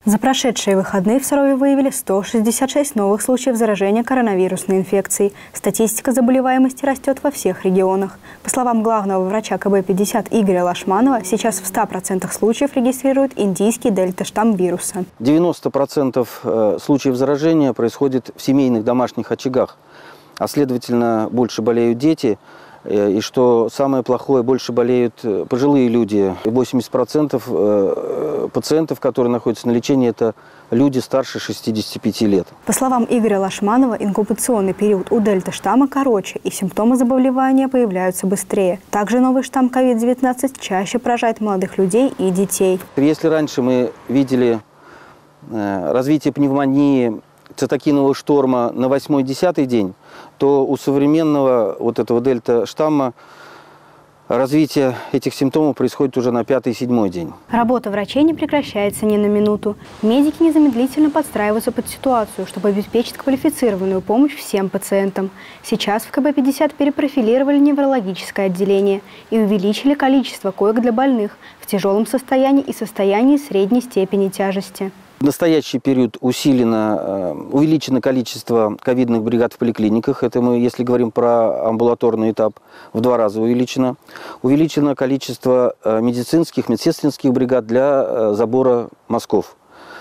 За прошедшие выходные в Сарове выявили 166 новых случаев заражения коронавирусной инфекцией. Статистика заболеваемости растет во всех регионах. По словам главного врача КБ-50 Игоря Лашманова, сейчас в 100% случаев регистрируют индийский дельта-штамм вируса. 90% случаев заражения происходит в семейных домашних очагах, а следовательно больше болеют дети. И что самое плохое, больше болеют пожилые люди. 80% пациентов, которые находятся на лечении, это люди старше 65 лет. По словам Игоря Лашманова, инкубационный период у дельта-штамма короче, и симптомы заболевания появляются быстрее. Также новый штамм COVID-19 чаще поражает молодых людей и детей. Если раньше мы видели развитие пневмонии, цитокинового шторма на 8-10 день, то у современного вот этого дельта-штамма развитие этих симптомов происходит уже на 5-7 день. Работа врачей не прекращается ни на минуту. Медики незамедлительно подстраиваются под ситуацию, чтобы обеспечить квалифицированную помощь всем пациентам. Сейчас в КБ-50 перепрофилировали неврологическое отделение и увеличили количество коек для больных в тяжелом состоянии и состоянии средней степени тяжести. В настоящий период увеличено количество ковидных бригад в поликлиниках. Это мы, если говорим про амбулаторный этап, в 2 раза увеличено. Увеличено количество медицинских бригад для забора мазков.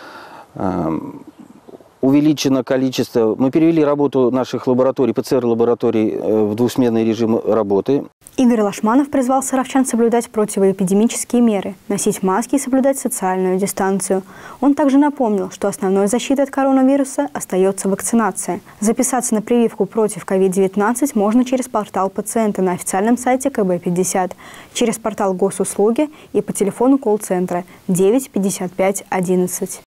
Увеличено количество. Мы перевели работу наших лабораторий, ПЦР-лабораторий в двухсменный режим работы. Игорь Лашманов призвал саровчан соблюдать противоэпидемические меры, носить маски и соблюдать социальную дистанцию. Он также напомнил, что основной защитой от коронавируса остается вакцинация. Записаться на прививку против COVID-19 можно через портал пациента на официальном сайте КБ-50, через портал госуслуги и по телефону колл-центра 9 55 11.